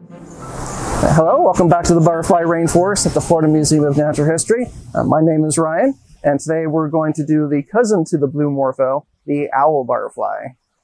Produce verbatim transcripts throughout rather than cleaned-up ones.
Hello, welcome back to the Butterfly Rainforest at the Florida Museum of Natural History. Uh, my name is Ryan, and today we're going to do the cousin to the blue morpho, the owl butterfly.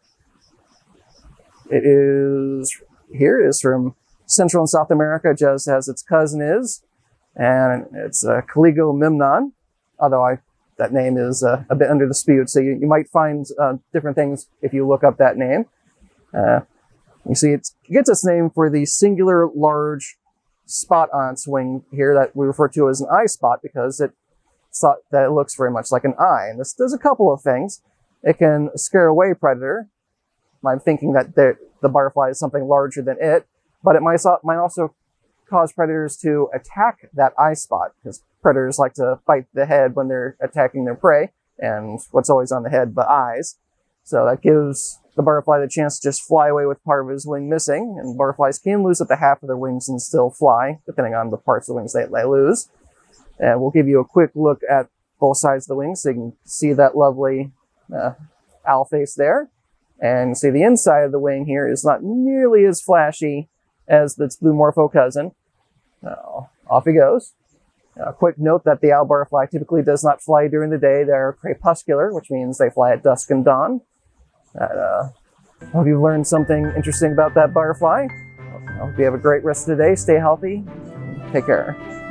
It is, here it is from Central and South America, just as its cousin is, and it's a Caligo memnon, although I, that name is uh, a bit under dispute, so you, you might find uh, different things if you look up that name. Uh, You see, it's, it gets its name for the singular large spot on its wing here that we refer to as an eye spot because it thought that it looks very much like an eye. And this does a couple of things. It can scare away predator. I'm thinking that the butterfly is something larger than it, but it might, might also cause predators to attack that eye spot because predators like to bite the head when they're attacking their prey, and what's always on the head but eyes. So that gives the butterfly the chance to just fly away with part of his wing missing, and butterflies can lose up to half of their wings and still fly, depending on the parts of the wings they, they lose. And we'll give you a quick look at both sides of the wings so you can see that lovely uh, owl face there. And see the inside of the wing here is not nearly as flashy as its blue morpho cousin. Now, off he goes. A quick note that the owl butterfly typically does not fly during the day. They're crepuscular, which means they fly at dusk and dawn. Uh, I hope you've learned something interesting about that butterfly. I hope you have a great rest of the day. Stay healthy. Take care.